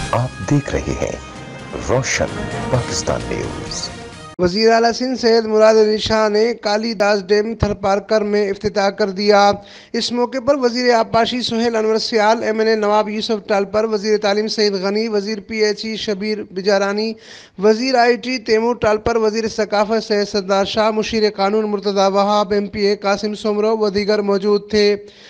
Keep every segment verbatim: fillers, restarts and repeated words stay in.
आप देख रहे हैं रोशन पाकिस्तान न्यूज। वजीर आला सिंध सैयद मुराद अली शाह ने कालीदास डैम थरपारकर में इफ्तिताह कर दिया। इस मौके पर वजीर आबपाशी Suhail Anwar Sial, M N A Nawab Yousuf Talpur, वजीर तालीम सईद गनी, वजीर P H E Shabbir Bijarani, वजीर आई टी तैमूर टालपर, वजीर सकाफत सैयद सरदार शाह, मुशीर कानून Murtaza Wahab, M P A Qasim Soomro व दीगर मौजूद थे।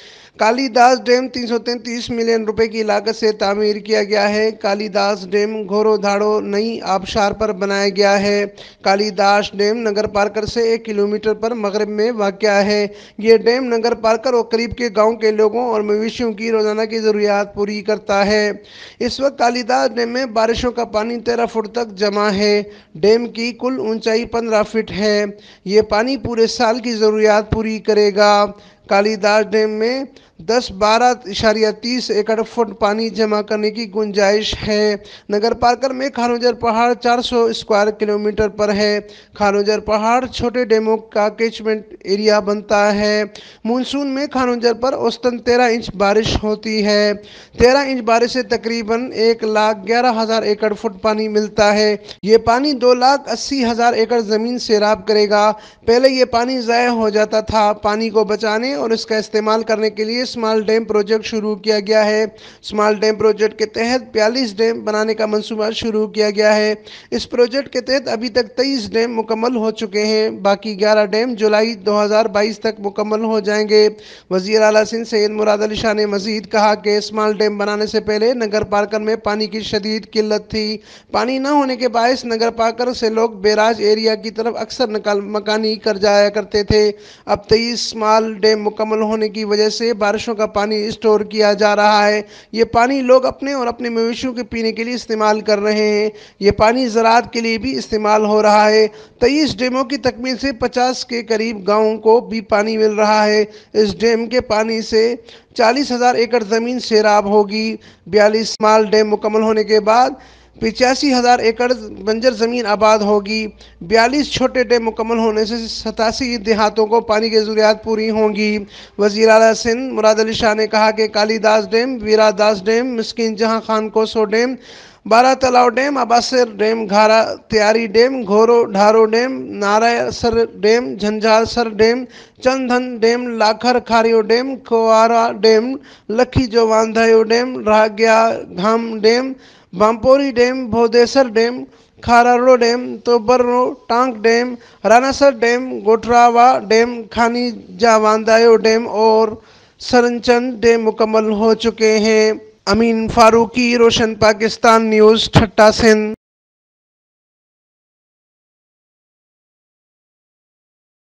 कालीदास डैम तीन सौ तैंतीस मिलियन रुपए की लागत से तामीर किया गया है। कालीदास डैम घोरो धाड़ो नई आबशार पर बनाया गया है। कालीदास डैम नगर पार्कर से एक किलोमीटर पर मगरब में वाक़या है। ये डैम नगर पार्कर और करीब के गांव के लोगों और मवेशियों की रोजाना की ज़रूरियात पूरी करता है। इस वक्त कालीदास डैम में बारिशों का पानी तेरह फुट तक जमा है। डैम की कुल ऊंचाई पंद्रह फीट है। ये पानी पूरे साल की ज़रूरियात पूरी करेगा। कालीदास डैम में दस बारह इशारिया तीस एकड़ फुट पानी जमा करने की गुंजाइश है। नगर पार्कर में खानोजर पहाड़ चार सौ स्क्वायर किलोमीटर पर है। खानोजर पहाड़ छोटे डैमों का कैचमेंट एरिया बनता है। मानसून में खानोजर पर औसतन तेरह इंच बारिश होती है। तेरह इंच बारिश से तकरीबन एक लाख ग्यारह हजार एकड़ फुट पानी मिलता है। ये पानी दो लाख अस्सी हजार एकड़ जमीन सैराब करेगा। पहले ये पानी ज़ाया हो जाता था। पानी को बचाने और इसका इस्तेमाल करने के लिए स्मॉल डैम प्रोजेक्ट शुरू किया गया है। स्मॉल डैम प्रोजेक्ट के तहत बयालीस डैम बनाने का मंसूबा शुरू किया गया है। इस प्रोजेक्ट के तहत अभी तक तेईस डैम मुकम्मल हो चुके हैं। बाकी ग्यारह डैम जुलाई दो हज़ार बाईस तक मुकम्मल हो जाएंगे। वजीर आला सिंध सैयद मुराद अली शाह ने मजीद कहा कि स्मॉल डैम बनाने से पहले नगर पार्कर में पानी की शदीद किल्लत थी। पानी न होने के बायस नगर पार्कर से लोग बैराज एरिया की तरफ अक्सर नकल मकानी कर जाया करते थे। अब तेईस स्मॉल डैम मुकम्मल होने की वजह से बारिशों का पानी स्टोर किया जा रहा है। ये पानी लोग अपने और अपने मवेशियों के पीने के लिए इस्तेमाल कर रहे हैं। ये पानी ज़राअत के लिए भी इस्तेमाल हो रहा है। तेईस डैमों की तकमील से पचास के करीब गाँवों को भी पानी मिल रहा है। इस डैम के पानी से चालीस हजार एकड़ ज़मीन सैराब होगी। बयालीस स्मॉल डैम मुकम्मल होने के बाद पिचासी हजार एकड़ बंजर ज़मीन आबाद होगी। बयालीस छोटे डैम मुकम्मल होने से सतासी देहातों को पानी की ज़रूरियात पूरी होंगी। वज़ीर आला सिंध मुराद अली शाह ने कहा कि कालीदास डैम, वीरादास डैम, मिस्किन जहां खान कोसो डैम, बारह तालाब dam, अबासर dam, Ghara Tyari dam, Ghoro Dharo dam, Narayasar dam, Jhanjharsar dam, Chandan dam, Lakhar Khariyo dam, Kuara dam, Lakhi Jo Wandhayo dam, Ragya Gham dam, Bampori dam, Bhodesar dam, Kharaaro dam, Tobro Tank dam, Ranasar dam, Gothrawa dam, Khani Jawandayo dam और सरनचंद डैम मुकम्मल हो चुके हैं। अमीन फारूकी, रोशन पाकिस्तान न्यूज़, ठट्टा सिंध।